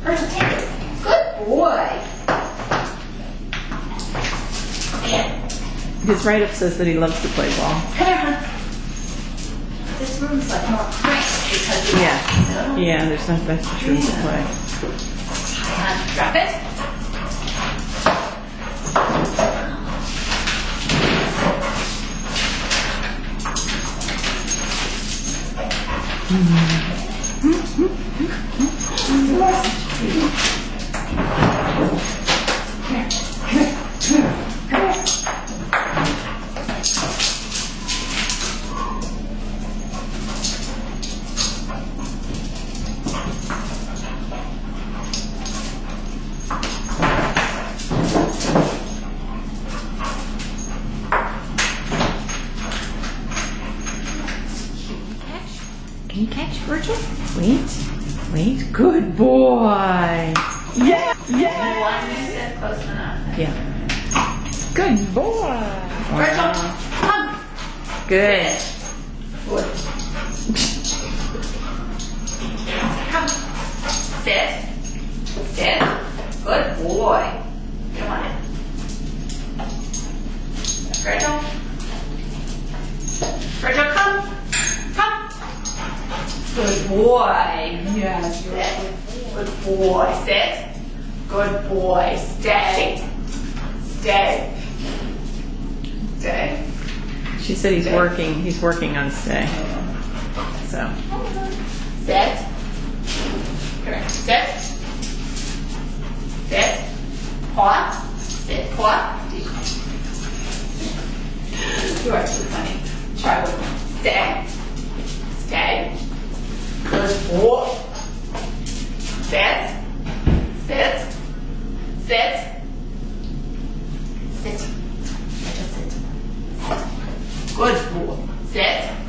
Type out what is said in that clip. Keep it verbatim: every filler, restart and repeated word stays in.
Virgil, take it. Good boy. Yeah. His write-up says that he loves to play ball. Come here, hon. This room's like more cramped because of Yeah. that. Yeah, there's not that much room to play. Hi, hon. Drop it. Can you catch, Virgil? Wait, wait. Good boy. Yeah, yeah. You want me to sit close enough? Yeah. Good boy. Virgil, come. Good. Good. Come. Sit. Sit. Good boy. Come on in. Virgil. Virgil, come. Come. Good boy. Yes. Sit. Good boy. Sit. Good boy. Stay. Stay. Stay. She said he's working. He's working on stay. So. Sit. Correct. Sit. Sit. Paw. Sit. Paw. You are too funny. Try with me. Stay. Stay. Good boy. Sit. Sit. Sit. Sit. Just sit. Sit. Good boy. Sit.